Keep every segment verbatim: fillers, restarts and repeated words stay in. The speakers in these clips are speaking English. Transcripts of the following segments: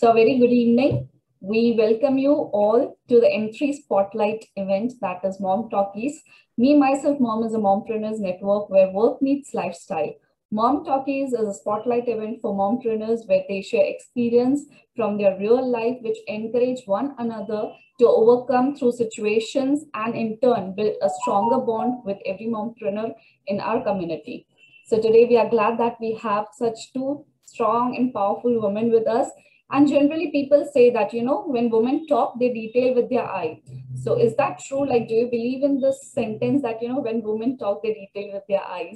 So a very good evening. We welcome you all to the M three Spotlight event, that is Mom Talkies. Me, myself, Mom is a mompreneurs network where work meets lifestyle. Mom Talkies is a spotlight event for mompreneurs where they share experience from their real life, which encourage one another to overcome through situations and in turn build a stronger bond with every mompreneur in our community. So today we are glad that we have such two strong and powerful women with us. And generally people say that, you know, when women talk, they detail with their eye. So is that true? Like, do you believe in this sentence that, you know, when women talk, they detail with their eyes?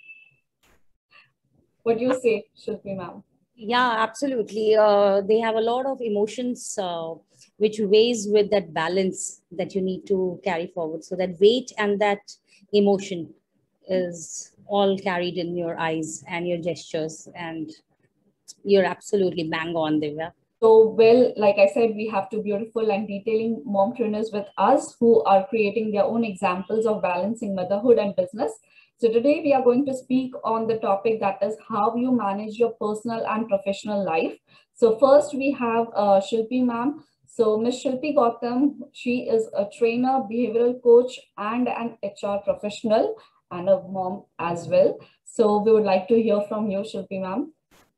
What do you say, Shilpi ma'am? Yeah, absolutely. Uh, they have a lot of emotions uh, which weighs with that balance that you need to carry forward. So that weight and that emotion is all carried in your eyes and your gestures, and you're absolutely bang on, Divya. So, well, like I said, we have two beautiful and detailing mompreneurs with us who are creating their own examples of balancing motherhood and business. So today we are going to speak on the topic that is how you manage your personal and professional life. So first we have uh, Shilpi ma'am. So Miss Shilpi Gautam, she is a trainer, behavioral coach, and an H R professional and a mom as well. So we would like to hear from you, Shilpi ma'am.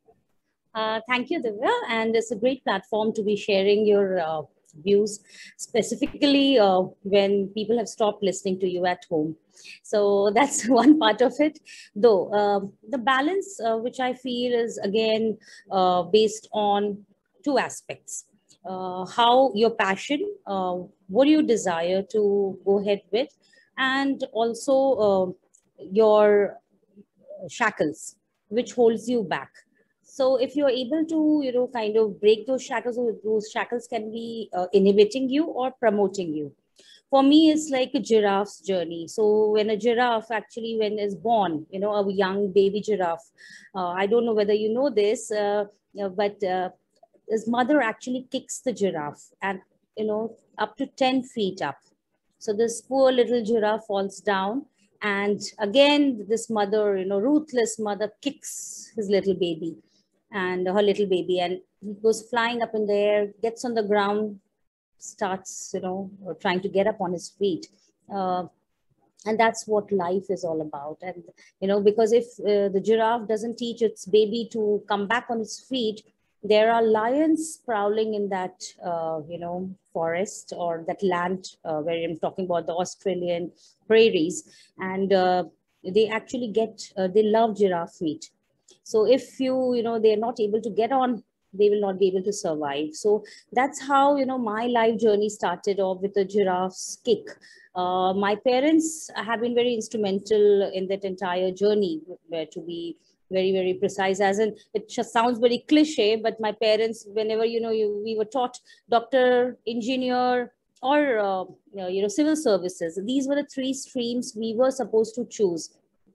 Uh, thank you, Divya. And it's a great platform to be sharing your uh, views, specifically uh, when people have stopped listening to you at home. So that's one part of it. Though uh, the balance, uh, which I feel is again uh, based on two aspects. Uh, how your passion, uh, what do you desire to go ahead with, and also uh, your shackles, which holds you back. So if you're able to, you know, kind of break those shackles, those shackles can be uh, inhibiting you or promoting you. For me, it's like a giraffe's journey. So when a giraffe actually, when is born, you know, a young baby giraffe, uh, I don't know whether you know this, uh, uh, but uh, his mother actually kicks the giraffe and, you know, up to ten feet up. So this poor little giraffe falls down, and again, this mother, you know, ruthless mother kicks his little baby and her little baby, and he goes flying up in the air, gets on the ground, starts, you know, trying to get up on his feet. Uh, and that's what life is all about. And, you know, because if uh, the giraffe doesn't teach its baby to come back on its feet, there are lions prowling in that, uh, you know, forest or that land uh, where I'm talking about the Australian prairies. And uh, they actually get, uh, they love giraffe meat. So if you, you know, they're not able to get on, they will not be able to survive. So that's how, you know, my life journey started off with a giraffe's kick. Uh, my parents have been very instrumental in that entire journey, to be very, very precise. As in, it just sounds very cliche, but my parents, whenever, you know, you, we were taught doctor, engineer, or, uh, you know, civil services. These were the three streams we were supposed to choose.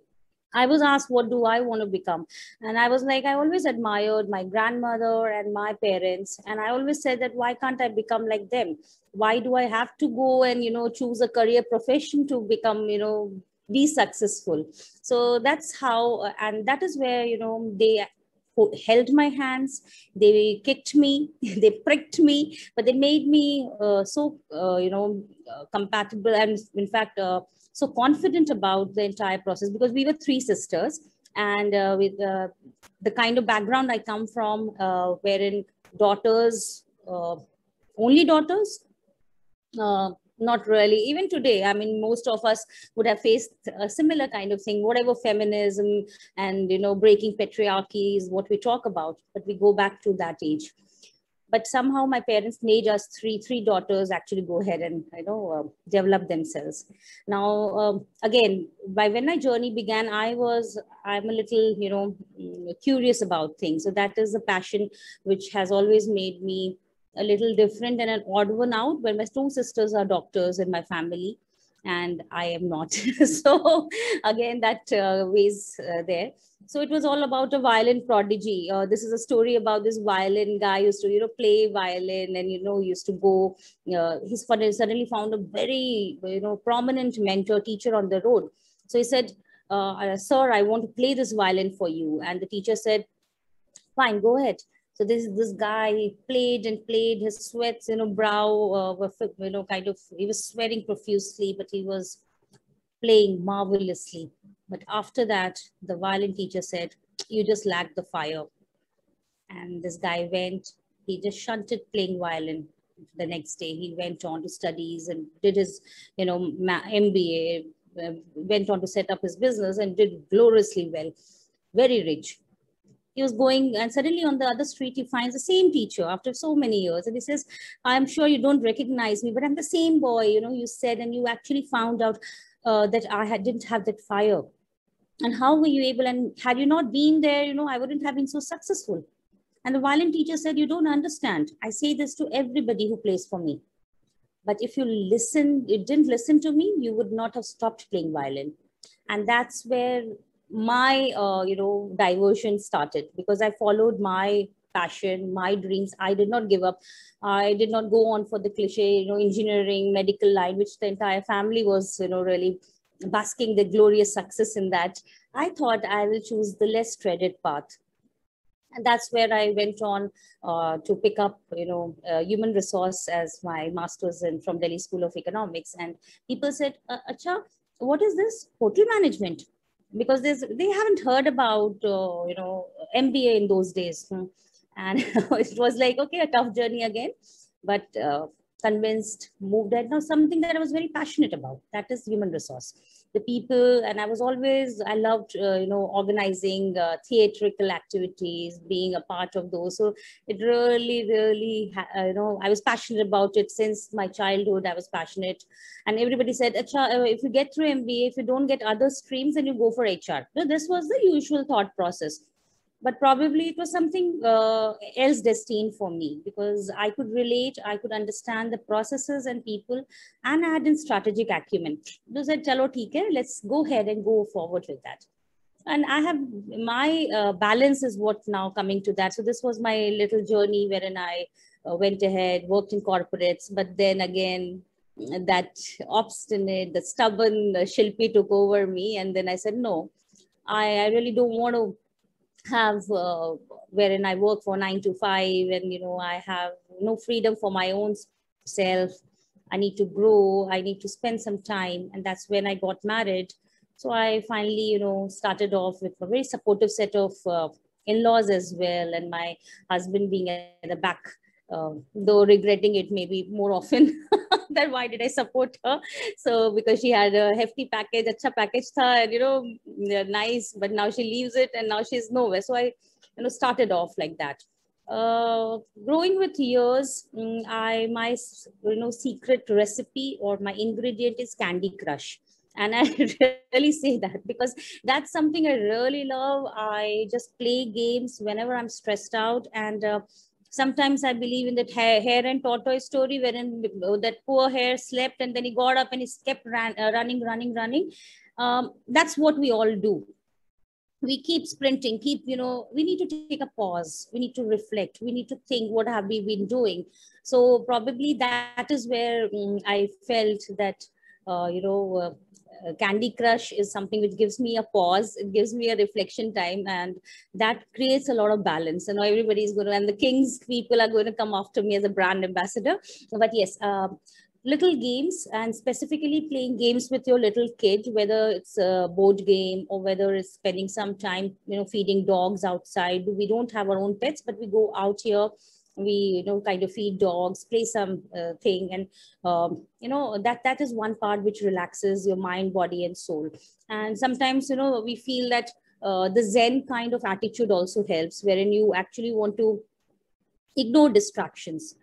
I was asked, what do I want to become? And I was like, I always admired my grandmother and my parents. And I always said that, why can't I become like them? Why do I have to go and, you know, choose a career profession to become, you know, be successful? So that's how, uh, and that is where, you know, they held my hands, they kicked me, they pricked me, but they made me uh, so, uh, you know, uh, compatible. And in fact, uh, so confident about the entire process, because we were three sisters, and uh, with uh, the kind of background I come from, uh, wherein daughters, uh, only daughters, uh, not really. Even today, I mean, most of us would have faced a similar kind of thing, whatever feminism and, you know, breaking patriarchy is what we talk about, but we go back to that age. But somehow my parents made us three three daughters actually go ahead and, you know, uh, develop themselves. Now, um, again, by when my journey began, I was, I'm a little, you know, curious about things. So that is the passion which has always made me a little different and an odd one out, where my two sisters are doctors in my family and I am not. So again, that uh, weighs uh, there. So it was all about a violin prodigy. Uh, this is a story about this violin guy who used to, you know, play violin, and, you know, used to go, uh, he's suddenly found a very, you know, prominent mentor teacher on the road. So he said, uh, sir, I want to play this violin for you. And the teacher said, fine, go ahead. So this this guy, he played and played. His sweats, you know, brow uh, were, you know, kind of, he was sweating profusely, but he was playing marvelously. But after that, the violin teacher said, "You just lack the fire." And this guy went, he just shunted playing violin. The next day, he went on to studies and did his, you know, M B A, uh, went on to set up his business and did gloriously well, very rich. He was going, and suddenly on the other street, he finds the same teacher after so many years. And he says, "I'm sure you don't recognize me, but I'm the same boy, you know, you said, and you actually found out uh, that I had, didn't have that fire. And how were you able, and had you not been there, you know, I wouldn't have been so successful." And the violin teacher said, "You don't understand. I say this to everybody who plays for me. But if you listen, you didn't listen to me, you would not have stopped playing violin." And that's where my, uh, you know, diversion started, because I followed my passion, my dreams. I did not give up. I did not go on for the cliche, you know, engineering, medical line, which the entire family was, you know, really basking the glorious success in that. I thought I will choose the less treaded path. And that's where I went on uh, to pick up, you know, uh, human resource as my master's in from Delhi School of Economics. And people said, uh, "Acha, what is this hotel management?" Because there's, they haven't heard about, uh, you know, M B A in those days. Hmm. And it was like, okay, a tough journey again, but uh, convinced, moved ahead. Now, something that I was very passionate about, that is human resource, the people. And I was always, I loved, uh, you know, organizing uh, theatrical activities, being a part of those. So it really, really, uh, you know, I was passionate about it since my childhood. I was passionate. And everybody said, "Acha, if you get through M B A, if you don't get other streams, then you go for H R." So this was the usual thought process. But probably it was something uh, else destined for me, because I could relate, I could understand the processes and people, and I had a strategic acumen. They said, "Chalo, theek hai, let's go ahead and go forward with that." And I have my uh, balance is what now coming to that. So this was my little journey wherein I uh, went ahead, worked in corporates, but then again, that obstinate, the stubborn uh, Shilpi took over me. And then I said, no, I, I really don't want to have uh, wherein I work for nine to five, and you know, I have no freedom for my own self. I need to grow. I need to spend some time, and that's when I got married. So I finally, you know, started off with a very supportive set of uh, in-laws as well, and my husband being at the back, uh, though regretting it maybe more often. That why did I support her? So because she had a hefty package, acha package tha, and you know, nice, but now she leaves it and now she's nowhere. So I, you know, started off like that. Uh, growing with years, I my you know secret recipe or my ingredient is Candy Crush. And I really say that because that's something I really love. I just play games whenever I'm stressed out. And uh, sometimes I believe in that hare, hare and tortoise story, wherein that poor hare slept and then he got up and he kept ran, uh, running, running, running. Um, that's what we all do. We keep sprinting, keep, you know, we need to take a pause. We need to reflect. We need to think, what have we been doing? So probably that is where um, I felt that, uh, you know, uh, uh, Candy Crush is something which gives me a pause. It gives me a reflection time, and that creates a lot of balance. And you know, everybody is going to, and the King's people are going to come after me as a brand ambassador. But yes, uh, little games, and specifically playing games with your little kid, whether it's a board game or whether it's spending some time, you know, feeding dogs outside. We don't have our own pets, but we go out here, we, you know, kind of feed dogs, play some uh, thing. And um, you know, that that is one part which relaxes your mind, body and soul. And sometimes, you know, we feel that uh, the Zen kind of attitude also helps, wherein you actually want to ignore distractions.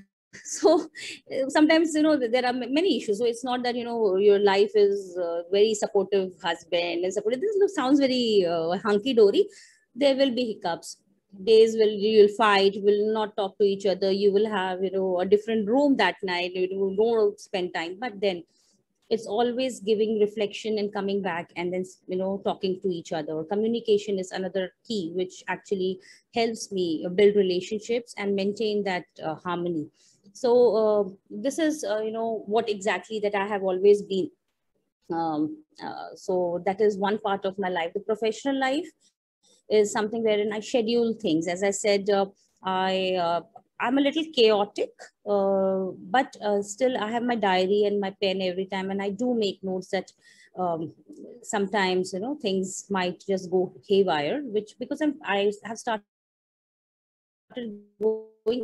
So sometimes, you know, there are many issues. So it's not that, you know, your life is a very supportive husband and supportive. This sounds very uh, hunky-dory. There will be hiccups. Days will, you will fight, will not talk to each other. You will have, you know, a different room that night. You don't spend time. But then it's always giving reflection and coming back and then, you know, talking to each other. Communication is another key, which actually helps me build relationships and maintain that uh, harmony. So uh, this is, uh, you know, what exactly that I have always been. Um, uh, so that is one part of my life. The professional life is something wherein I schedule things. As I said, uh, I uh, I'm a little chaotic, uh, but uh, still I have my diary and my pen every time, and I do make notes that um, sometimes, you know, things might just go haywire, which because I'm I have started going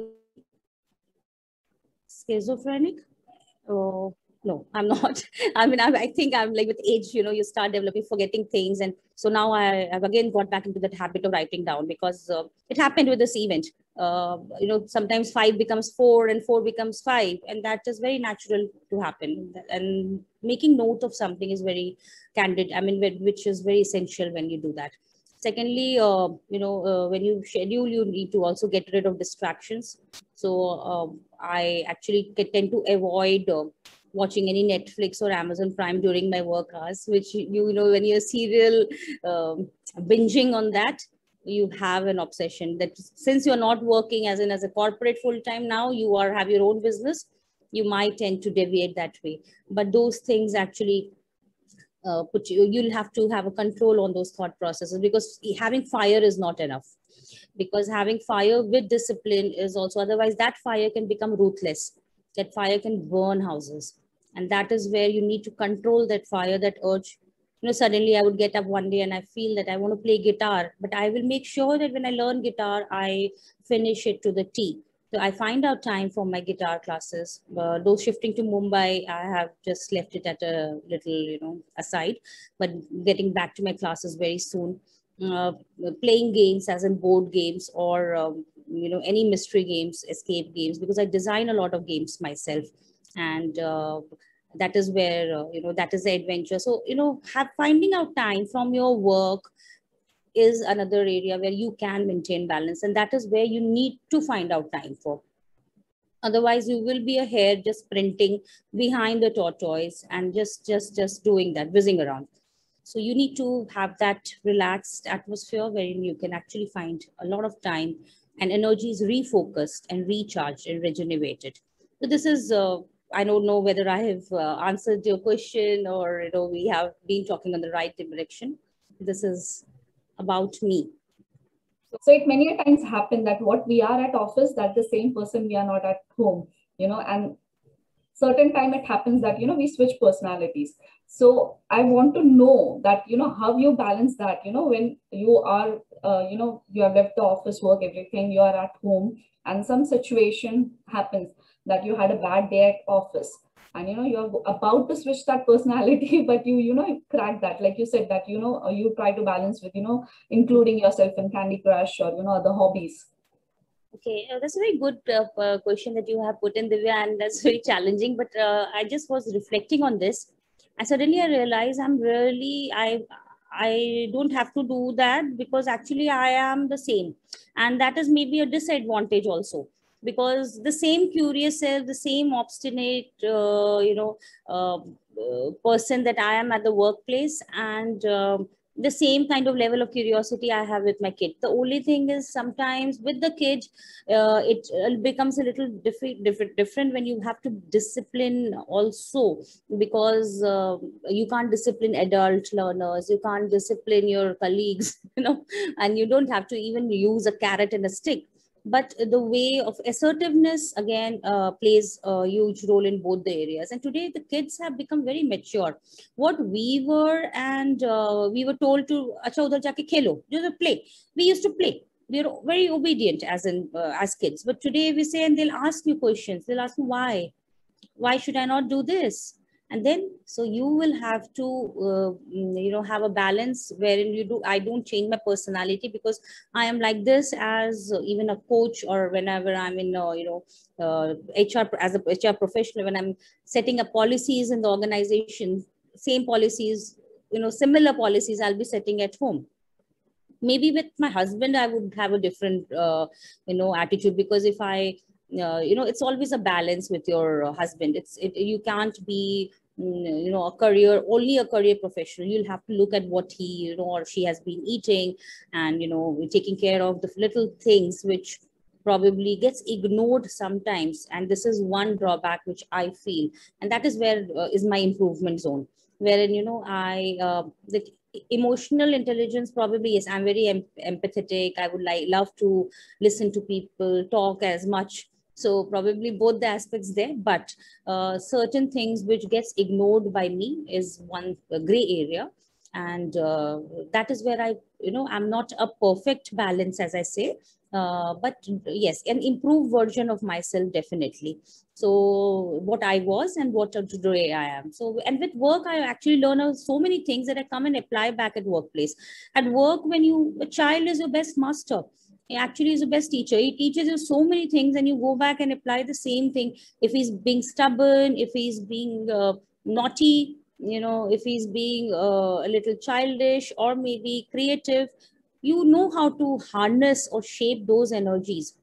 schizophrenic. Oh, no, I'm not. I mean, I, I think I'm like with age, you know, you start developing, forgetting things. And so now I, I've again got back into that habit of writing down because uh, it happened with this event. Uh, you know, sometimes five becomes four and four becomes five. And that is very natural to happen. And making note of something is very candid. I mean, which is very essential when you do that. Secondly, uh, you know, uh, when you schedule, you need to also get rid of distractions. So uh, I actually tend to avoid uh, watching any Netflix or Amazon Prime during my work hours, which you, you know, when you're serial um, binging on that, you have an obsession that since you're not working as in as a corporate full time now, you are have your own business, you might tend to deviate that way. But those things actually uh, put you, you'll have to have a control on those thought processes because having fire is not enough. Because having fire with discipline is also, otherwise that fire can become ruthless. That fire can burn houses. And that is where you need to control that fire, that urge. You know, suddenly I would get up one day and I feel that I want to play guitar, but I will make sure that when I learn guitar, I finish it to the T. So I find out time for my guitar classes. Uh, though shifting to Mumbai, I have just left it at a little, you know, aside, but getting back to my classes very soon. Uh, playing games as in board games or, um, you know, any mystery games, escape games, because I design a lot of games myself. And uh, that is where, uh, you know, that is the adventure. So, you know, have finding out time from your work is another area where you can maintain balance, and that is where you need to find out time for. Otherwise you will be a hare just sprinting behind the tortoise and just just just doing that, whizzing around. So you need to have that relaxed atmosphere wherein you can actually find a lot of time and energy is refocused and recharged and regenerated. So this is uh, I don't know whether I have uh, answered your question or, you know, we have been talking in the right direction. This is about me. So it many a times happen that what we are at office, that the same person we are not at home, you know, and certain time it happens that, you know, we switch personalities. So I want to know that, you know, how you balance that, you know, when you are, uh, you know, you have left the office work, everything, you are at home and some situation happens that you had a bad day at office and, you know, you're about to switch that personality, but you, you know, crack that, like you said, that, you know, you try to balance with, you know, including yourself in Candy Crush or, you know, other hobbies. Okay, uh, that's a very good uh, uh, question that you have put in, Divya, and that's very challenging. But uh, I just was reflecting on this, and suddenly I realized I'm really I I don't have to do that because actually I am the same, and that is maybe a disadvantage also because the same curious self, the same obstinate, uh, you know, uh, uh, person that I am at the workplace, and um the same kind of level of curiosity I have with my kid. The only thing is sometimes with the kid, uh, it uh, becomes a little different, different, different when you have to discipline also because uh, you can't discipline adult learners, you can't discipline your colleagues, you know, and you don't have to even use a carrot and a stick. But the way of assertiveness again uh, plays a huge role in both the areas. And today the kids have become very mature. What we were, and uh, we were told to, acha udhar jaake khelo, just play. We used to play. We are very obedient as in uh, as kids. But today we say, and they'll ask you questions. They'll ask me why, why should I not do this? And then so you will have to uh, you know, have a balance wherein you do, I don't change my personality because I am like this as uh, even a coach or whenever I'm in uh, you know uh, HR as a HR professional, when I'm setting up policies in the organization, same policies, you know, similar policies I'll be setting at home. Maybe with my husband I would have a different uh, you know, attitude, because if I uh, you know, it's always a balance with your uh, husband. It's it, you can't be mm, you know, a career, only a career professional. You'll have to look at what he, you know, or she has been eating, and, you know, taking care of the little things which probably gets ignored sometimes. And this is one drawback which I feel, and that is where uh, is my improvement zone, wherein, you know, I uh, that emotional intelligence, probably, yes, I'm very em empathetic. I would like love to listen to people, talk as much. So probably both the aspects there, but uh, certain things which gets ignored by me is one gray area. And uh, that is where I, you know, I'm not a perfect balance, as I say, uh, but yes, an improved version of myself, definitely. So what I was and what today I am. So, and with work, I actually learn so many things that I come and apply back at workplace. At work, when you, a child is your best master. He actually is the best teacher. He teaches you so many things, and you go back and apply the same thing. If he's being stubborn, if he's being uh, naughty, you know, if he's being uh, a little childish or maybe creative, you know how to harness or shape those energies.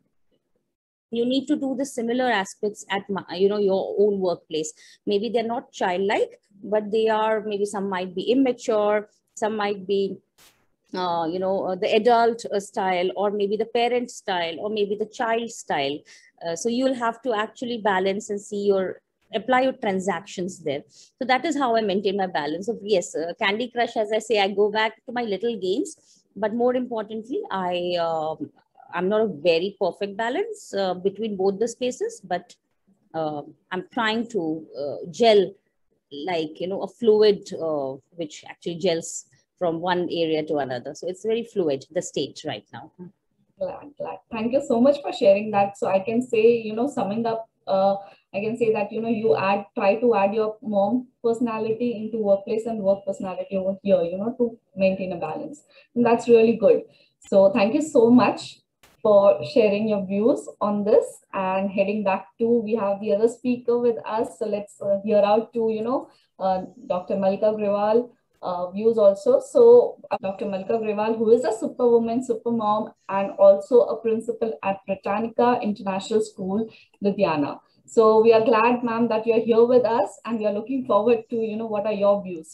You need to do the similar aspects at, you know, your own workplace. Maybe they're not childlike, but they are, maybe some might be immature, some might be Uh, you know, uh, the adult uh, style, or maybe the parent style, or maybe the child style. Uh, so you'll have to actually balance and see your, apply your transactions there. So that is how I maintain my balance of, yes, uh, Candy Crush, as I say, I go back to my little games, but more importantly, I, uh, I'm not a very perfect balance uh, between both the spaces, but uh, I'm trying to uh, gel like, you know, a fluid uh, which actually gels from one area to another. So it's very fluid, the state right now. Glad, glad. Thank you so much for sharing that. So I can say, you know, summing up, uh, I can say that, you know, you add, try to add your mom personality into workplace and work personality over here, you know, to maintain a balance. And that's really good. So thank you so much for sharing your views on this. And heading back to, we have the other speaker with us. So let's uh, hear out to, you know, uh, Doctor Malika Grewal. Uh, views also. So uh, Doctor Malika Grewal, who is a superwoman, supermom, and also a principal at Britannica International School, Ludhiana. So we are glad, ma'am, that you're here with us, and we are looking forward to, you know, what are your views?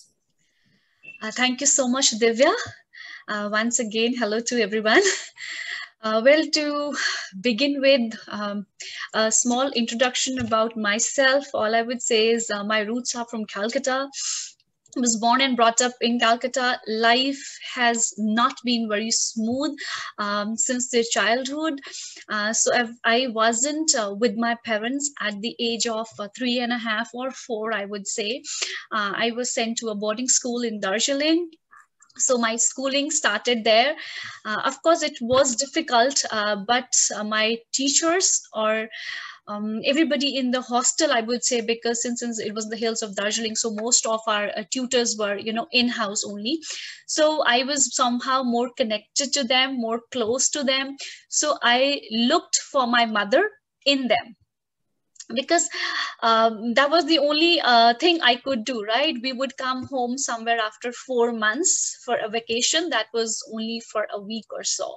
Uh, thank you so much, Divya. Uh, once again, hello to everyone. Uh, well, to begin with um, a small introduction about myself, all I would say is uh, my roots are from Calcutta. I was born and brought up in Calcutta. Life has not been very smooth um, since their childhood. Uh, so I've, I wasn't uh, with my parents at the age of uh, three and a half or four, I would say. Uh, I was sent to a boarding school in Darjeeling. So my schooling started there. Uh, of course, it was difficult, uh, but uh, my teachers or Um, everybody in the hostel, I would say, because since, since it was the hills of Darjeeling, so most of our uh, tutors were, you know, in-house only. So I was somehow more connected to them, more close to them. So I looked for my mother in them, because um, that was the only uh, thing I could do, right? We would come home somewhere after four months for a vacation. That was only for a week or so.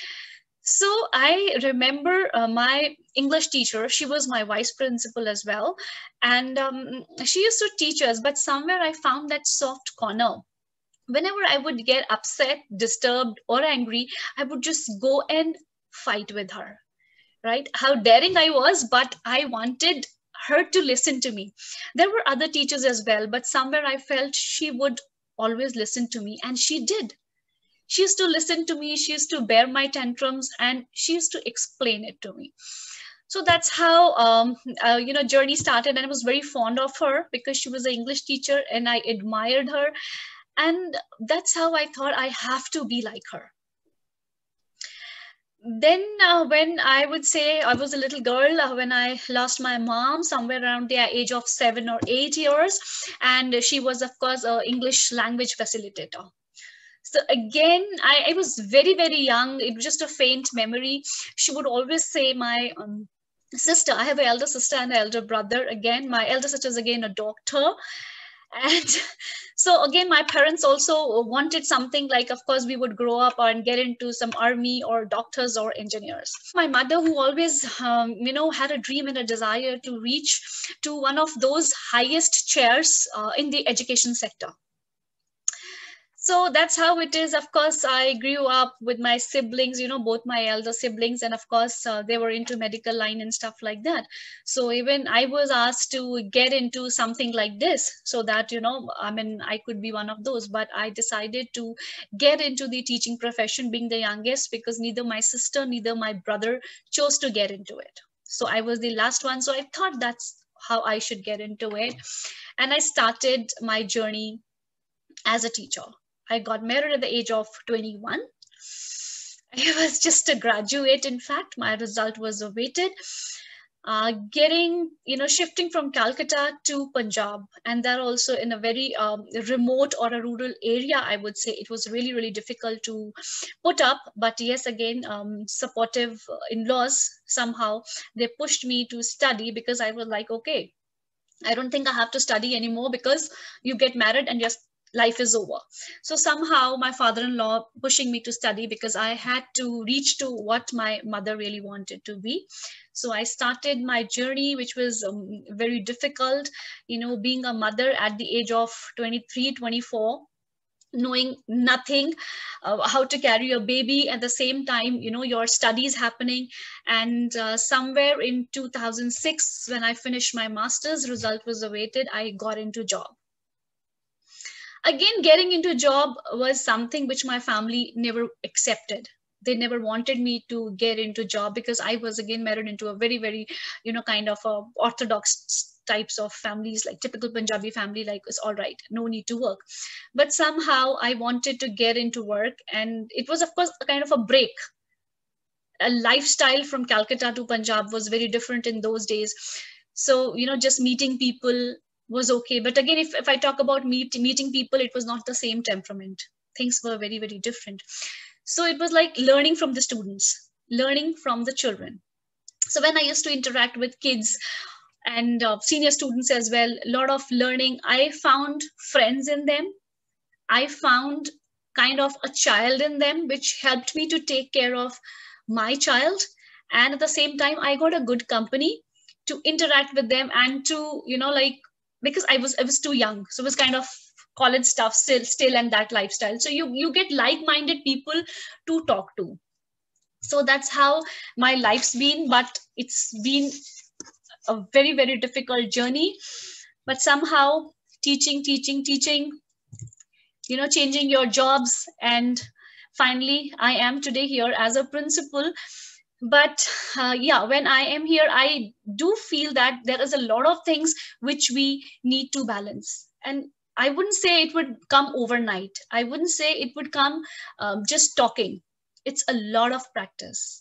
So I remember uh, my English teacher, she was my vice principal as well. And um, she used to teach us, but somewhere I found that soft corner. Whenever I would get upset, disturbed, or angry, I would just go and fight with her, right? How daring I was, but I wanted her to listen to me. There were other teachers as well, but somewhere I felt she would always listen to me, and she did. She used to listen to me, she used to bear my tantrums, and she used to explain it to me. So that's how um, uh, you know, journey started. And I was very fond of her because she was an English teacher and I admired her. And that's how I thought I have to be like her. Then uh, when I would say I was a little girl, uh, when I lost my mom somewhere around the age of seven or eight years, and she was, of course, an English language facilitator. So again, I, I was very, very young. It was just a faint memory. She would always say, my um, sister, I have an elder sister and an elder brother. Again, my elder sister is again a doctor. And so again, my parents also wanted something like, of course, we would grow up and get into some army or doctors or engineers. My mother, who always, um, you know, had a dream and a desire to reach to one of those highest chairs uh, in the education sector. So that's how it is. Of course, I grew up with my siblings, you know, both my elder siblings, and of course, uh, they were into medical line and stuff like that. So even I was asked to get into something like this, so that, you know, I mean, I could be one of those. But I decided to get into the teaching profession, being the youngest, because neither my sister, neither my brother chose to get into it. So I was the last one. So I thought that's how I should get into it. And I started my journey as a teacher. I got married at the age of twenty-one. I was just a graduate. In fact, my result was awaited. Uh, getting, you know, shifting from Calcutta to Punjab, and that also in a very um, remote or a rural area, I would say it was really, really difficult to put up. But yes, again, um, supportive in-laws, somehow they pushed me to study, because I was like, okay, I don't think I have to study anymore, because you get married and just life is over. So somehow my father-in-law pushing me to study, because I had to reach to what my mother really wanted to be. So I started my journey, which was um, very difficult, you know, being a mother at the age of twenty-three, twenty-four, knowing nothing, uh, how to carry a baby at the same time, you know, your studies happening. And uh, somewhere in two thousand six, when I finished my master's, result was awaited, I got into job. Again, getting into job was something which my family never accepted. They never wanted me to get into job, because I was again married into a very, very, you know, kind of a orthodox types of families, like typical Punjabi family, like it's all right, no need to work. But somehow I wanted to get into work, and it was of course a kind of a break. A lifestyle from Calcutta to Punjab was very different in those days. So, you know, just meeting people was okay. But again, if, if I talk about meet, meeting people, it was not the same temperament. Things were very, very different. So it was like learning from the students, learning from the children. So when I used to interact with kids and uh, senior students as well, a lot of learning, I found friends in them. I found kind of a child in them, which helped me to take care of my child. And at the same time, I got a good company to interact with them, and to, you know, like, because I was I was too young, so it was kind of college stuff still still and that lifestyle. So you you get like-minded people to talk to. So that's how my life's been. But it's been a very, very difficult journey. But somehow teaching, teaching, teaching, you know, changing your jobs, and finally I am today here as a principal. But uh, yeah, when I am here, I do feel that there is a lot of things which we need to balance. And I wouldn't say it would come overnight. I wouldn't say it would come um, just talking. It's a lot of practice.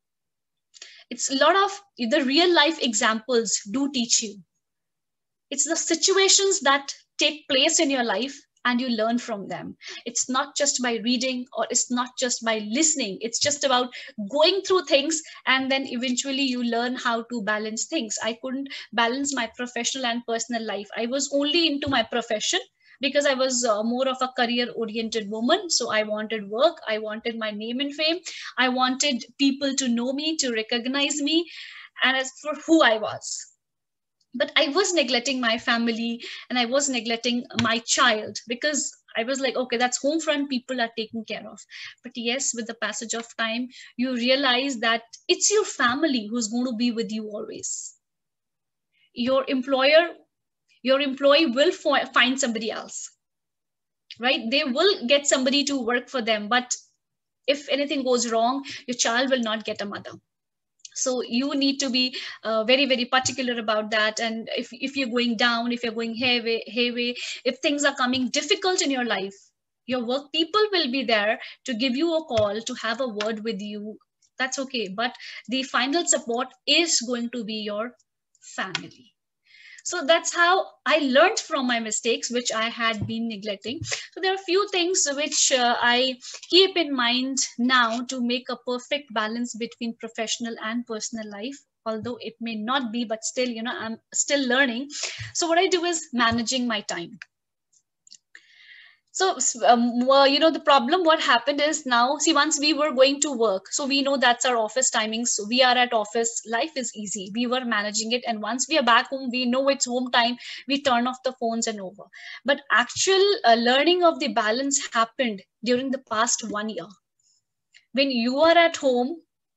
It's a lot of the real life examples do teach you. It's the situations that take place in your life, and you learn from them. It's not just by reading, or it's not just by listening. It's just about going through things, and then eventually you learn how to balance things. I couldn't balance my professional and personal life. I was only into my profession, because I was uh, more of a career oriented woman. So I wanted work, I wanted my name and fame, I wanted people to know me, to recognize me, and as for who I was. But I was neglecting my family, and I was neglecting my child, because I was like, okay, that's home front, people are taken care of. But yes, with the passage of time, you realize that it's your family who's going to be with you always. Your employer, your employee will find somebody else, right? They will get somebody to work for them. But if anything goes wrong, your child will not get a mother. So you need to be uh, very, very particular about that. And if, if you're going down, if you're going hayway, hayway, if things are coming difficult in your life, your work people will be there to give you a call, to have a word with you. That's okay. But the final support is going to be your family. So that's how I learned from my mistakes, which I had been neglecting. So there are a few things which uh, I keep in mind now to make a perfect balance between professional and personal life, although it may not be, but still, you know, I'm still learning. So what I do is managing my time. So, um, well, you know, the problem, what happened is now, see, once we were going to work, so we know that's our office timings. So we are at office, life is easy. We were managing it. And once we are back home, we know it's home time. We turn off the phones and over. But actual uh, learning of the balance happened during the past one year. When you are at home,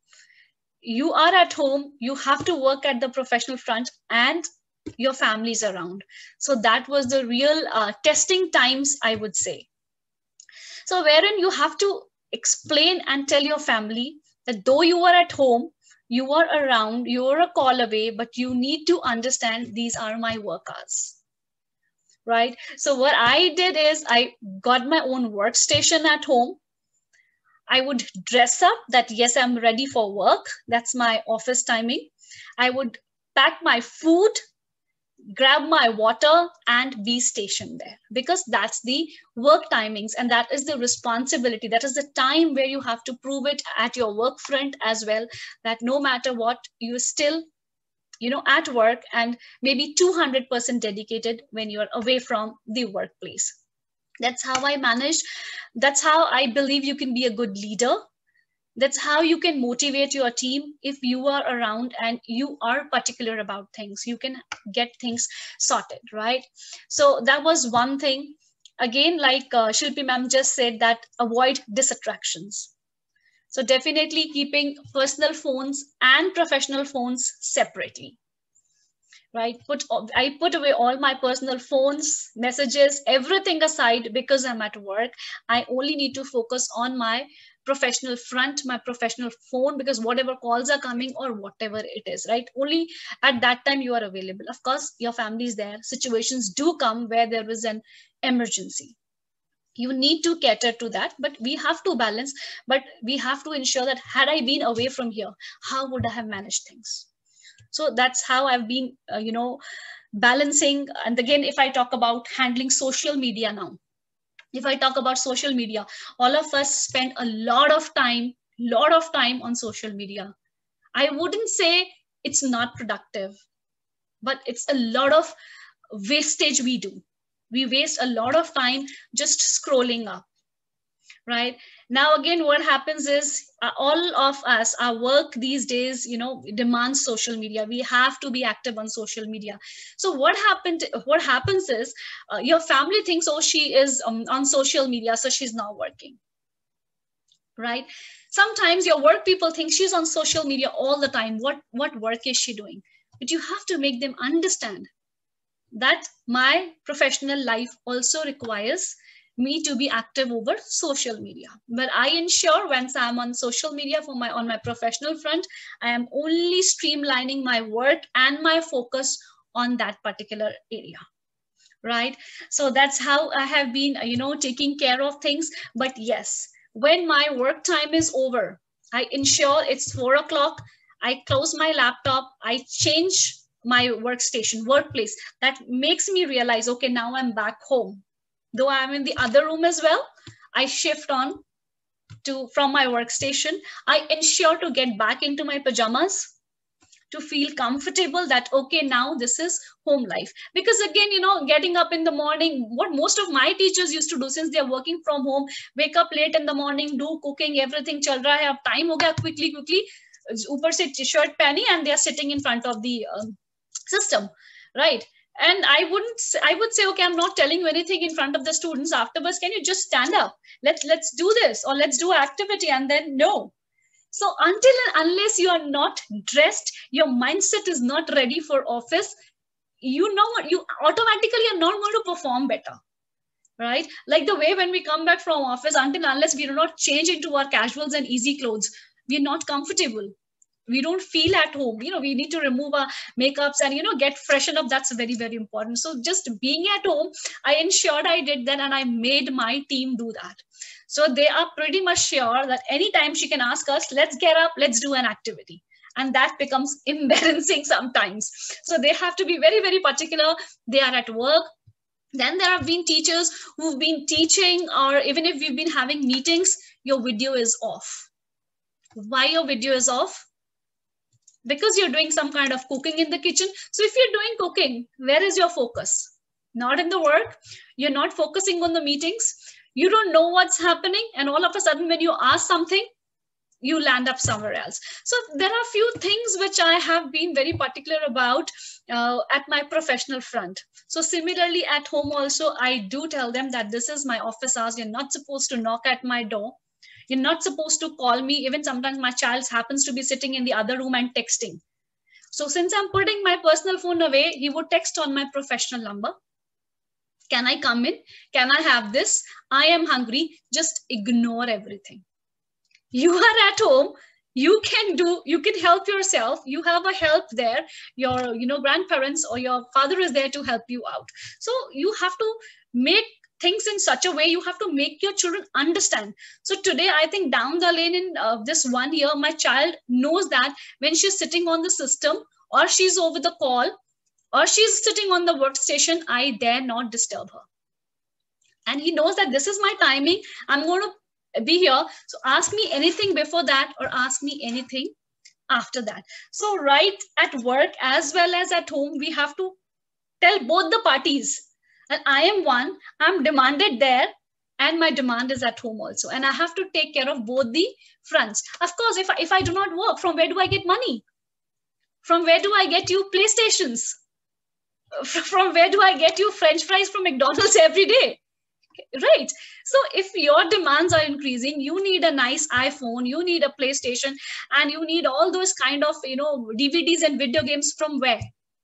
you are at home, you have to work at the professional front and your family's around. So that was the real uh, testing times, I would say. So wherein you have to explain and tell your family that though you are at home, you are around, you are a call away, but you need to understand these are my work hours. Right? So what I did is I got my own workstation at home. I would dress up that, yes, I'm ready for work. That's my office timing. I would pack my food, grab my water, and be stationed there, because that's the work timings and that is the responsibility. That is the time where you have to prove it at your work front as well, that no matter what, you still, you know, at work and maybe two hundred percent dedicated when you're away from the workplace. That's how I managed. That's how I believe you can be a good leader. That's how you can motivate your team. If you are around and you are particular about things, you can get things sorted, right? So that was one thing. Again, like uh, Shilpi ma'am just said, that avoid distractions. So definitely keeping personal phones and professional phones separately. Right? Put I put away all my personal phones, messages, everything aside, because I'm at work. I only need to focus on my professional front, my professional phone, because whatever calls are coming or whatever it is, right? Only at that time you are available. Of course, your family is there. Situations do come where there is an emergency. You need to cater to that, but we have to balance. But we have to ensure that had I been away from here, how would I have managed things? So that's how I've been, uh, you know, balancing. And again, if I talk about handling social media now, if I talk about social media, all of us spend a lot of time, lot of time on social media. I wouldn't say it's not productive, but it's a lot of wastage we do. We waste a lot of time just scrolling up. Right now, again, what happens is uh, all of us, our work these days, you know, demands social media. We have to be active on social media. So what happened? What happens is uh, your family thinks, oh, she is um, on social media, so she's not working. Right? Sometimes your work people think she's on social media all the time. What what work is she doing? But you have to make them understand that my professional life also requires me to be active over social media. But I ensure once I'm on social media for my on my professional front, I am only streamlining my work and my focus on that particular area. Right? So that's how I have been, you know, taking care of things. But yes, when my work time is over, I ensure it's four o'clock. I close my laptop. I change my workstation, workplace. That makes me realize, okay, now I'm back home. Though I'm in the other room as well, I shift on to from my workstation. I ensure to get back into my pajamas to feel comfortable that, okay, now this is home life. Because again, you know, getting up in the morning, what most of my teachers used to do since they're working from home, wake up late in the morning, do cooking, everything chal raha hai, ab time ho gaya, quickly, quickly, upar se t-shirt pehni, and they're sitting in front of the um, system, right? And I wouldn't, I would say, okay, I'm not telling you anything in front of the students. Afterwards, can you just stand up? Let's, let's do this, or let's do activity. And then no. So until and unless you are not dressed, your mindset is not ready for office, you know what, you automatically are not going to perform better. Right? Like the way when we come back from office, until unless we do not change into our casuals and easy clothes, we're not comfortable. We don't feel at home. You know, we need to remove our makeups and, you know, get freshen up. That's very, very important. So just being at home, I ensured I did that, and I made my team do that. So they are pretty much sure that anytime she can ask us, let's get up, let's do an activity. And that becomes embarrassing sometimes. So they have to be very, very particular. They are at work. Then there have been teachers who've been teaching, or even if we've been having meetings, your video is off. Why your video is off? Because you're doing some kind of cooking in the kitchen. So if you're doing cooking, where is your focus? not in the work. You're not focusing on the meetings. You don't know what's happening. And all of a sudden, when you ask something, you land up somewhere else. So there are a few things which I have been very particular about uh, at my professional front. So similarly at home also, I do tell them that this is my office hours. You're not supposed to knock at my door. You're not supposed to call me. Even sometimes my child happens to be sitting in the other room and texting. So since I'm putting my personal phone away, he would text on my professional number. Can I come in? Can I have this? I am hungry. Just ignore everything. You are at home, you can do, you can help yourself. You have a help there. Your, you know, grandparents or your father is there to help you out. So you have to make things in such a way, you have to make your children understand. So today, I think down the lane in uh, this one year, my child knows that when she's sitting on the system or she's over the call or she's sitting on the workstation, I dare not disturb her. And he knows that this is my timing. I'm going to be here. So ask me anything before that or ask me anything after that. So right at work as well as at home, we have to tell both the parties. And I am one, I'm demanded there and my demand is at home also. And I have to take care of both the fronts. Of course, if I, if I do not work, from where do I get money? From where do I get you PlayStations? From where do I get you French fries from McDonald's every day? Right. So if your demands are increasing, you need a nice iPhone, you need a PlayStation, and you need all those kind of, you know, D V Ds and video games from where?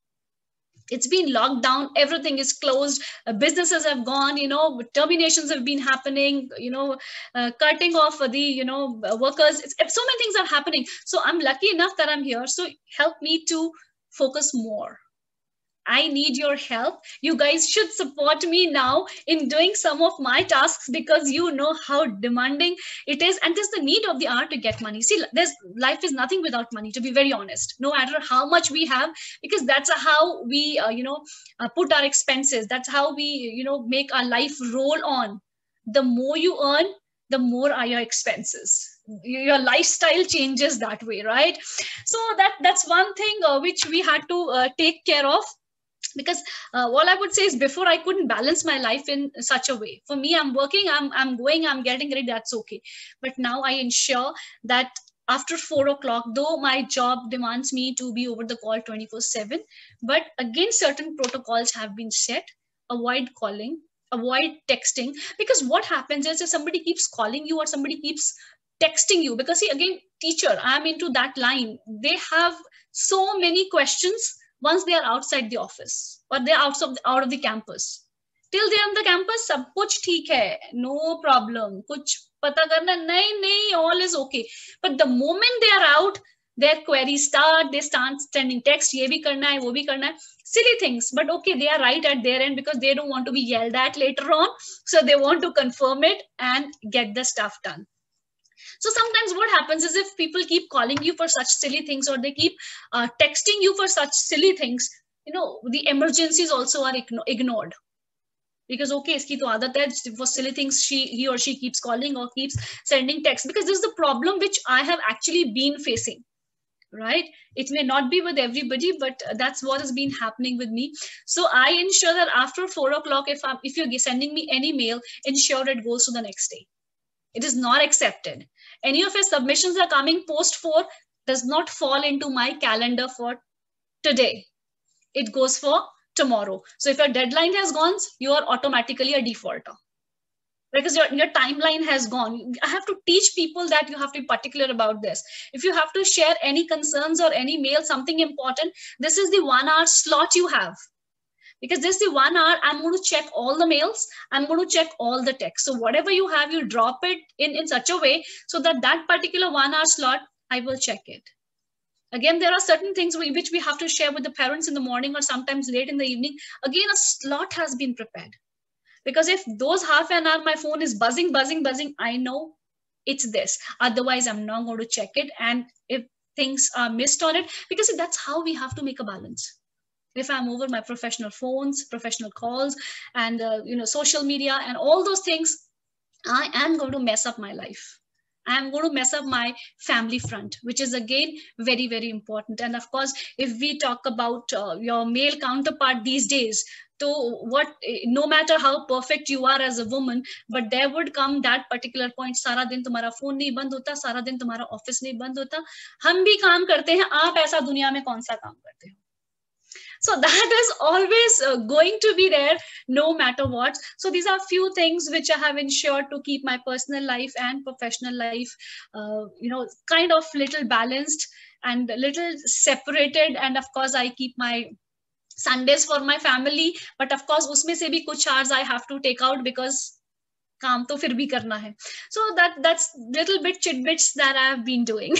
It's been locked down. Everything is closed. Uh, businesses have gone, you know, terminations have been happening, you know, uh, cutting off the, you know, workers. It's, so many things are happening. So I'm lucky enough that I'm here. So help me to focus more. I need your help. You guys should support me now in doing some of my tasks because you know how demanding it is. And there's the need of the hour to get money. See, there's life is nothing without money, to be very honest, no matter how much we have, because that's how we, uh, you know, uh, put our expenses. That's how we, you know, make our life roll on. The more you earn, the more are your expenses. Your lifestyle changes that way, right? So that that's one thing uh, which we had to uh, take care of. Because uh, all I would say is before I couldn't balance my life in such a way. For me, I'm working, I'm, I'm going, I'm getting ready, that's okay. But now I ensure that after four o'clock, though my job demands me to be over the call twenty-four seven, but again, certain protocols have been set. Avoid calling, avoid texting. Because what happens is if somebody keeps calling you or somebody keeps texting you, because see, again, teacher, I'm into that line. They have so many questions once they are outside the office or they're out of the, out of the campus. Till they're on the campus, sab kuch theek hai, no problem. Kuch pata karna, nahi, nahi, all is okay. But the moment they are out, their queries start, they start sending text, ye bhi karna hai, wo bhi karna hai. Silly things, but okay, they are right at their end because they don't want to be yelled at later on. So they want to confirm it and get the stuff done. So sometimes what happens is if people keep calling you for such silly things or they keep uh, texting you for such silly things, you know, the emergencies also are ignored. Because, okay, iski to aadat hai, for silly things, she, he or she keeps calling or keeps sending text. Because this is the problem which I have actually been facing, right? It may not be with everybody, but that's what has been happening with me. So I ensure that after four o'clock, if, I'm, if you're sending me any mail, ensure it goes to the next day. It is not accepted. Any of your submissions are coming post four does not fall into my calendar for today. It goes for tomorrow. So if your deadline has gone, you are automatically a defaulter because your, your timeline has gone. I have to teach people that you have to be particular about this. If you have to share any concerns or any mail, something important, this is the one hour slot you have. Because this is the one hour, I'm going to check all the mails. I'm going to check all the text. So whatever you have, you drop it in, in such a way so that that particular one hour slot, I will check it. Again, there are certain things we, which we have to share with the parents in the morning or sometimes late in the evening. Again, a slot has been prepared. Because if those half an hour, my phone is buzzing, buzzing, buzzing, I know it's this. Otherwise, I'm not going to check it. And if things are missed on it, because see, that's how we have to make a balance. If I'm over my professional phones, professional calls, and uh, you know, social media and all those things, I am going to mess up my life. I am going to mess up my family front, which is again very, very important. And of course, if we talk about uh, your male counterpart these days, so what, no matter how perfect you are as a woman, but there would come that particular point, सारा दिन तुम्हारा phone नहीं बंद होता, सारा दिन तुम्हारा office नहीं बंद होता, हम भी काम करते हैं, आप ऐसा दुनिया में कौन सा काम करते हो? So that is always uh, going to be there no matter what. So these are few things which I have ensured to keep my personal life and professional life, uh, you know, kind of little balanced and little separated. And of course, I keep my Sundays for my family, but of course, usme se bhi kuch hours I have to take out because काम तो फिर भी करना है. So that that's little bit tidbits that I have been doing.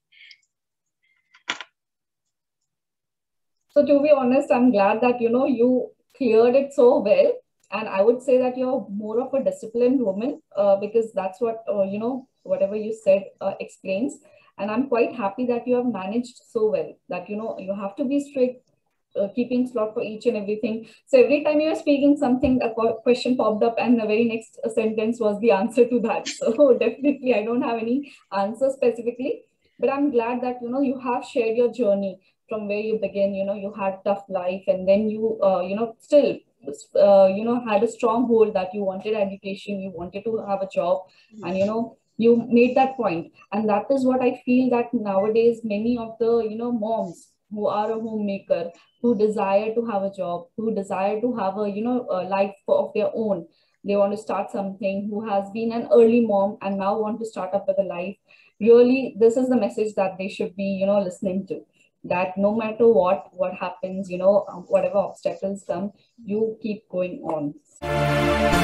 So to be honest, I'm glad that, you know, you cleared it so well. And I would say that you're more of a disciplined woman uh, because that's what, uh, you know, whatever you said uh, explains. And I'm quite happy that you have managed so well that, you know, you have to be strict, uh, keeping slot for each and everything. So every time you were speaking something, a question popped up and the very next sentence was the answer to that. So definitely, I don't have any answer specifically, but I'm glad that, you know, you have shared your journey from where you begin. You know, you had tough life and then you, uh, you know, still, uh, you know, had a strong hold that you wanted education, you wanted to have a job, mm-hmm. and, you know, you made that point. And that is what I feel that nowadays, many of the, you know, moms who are a homemaker, who desire to have a job, who desire to have a, you know, a life of their own, they want to start something, who has been an early mom and now want to start up with a life. Really, this is the message that they should be, you know, listening to. That no matter what, what happens, you know, whatever obstacles come, you keep going on.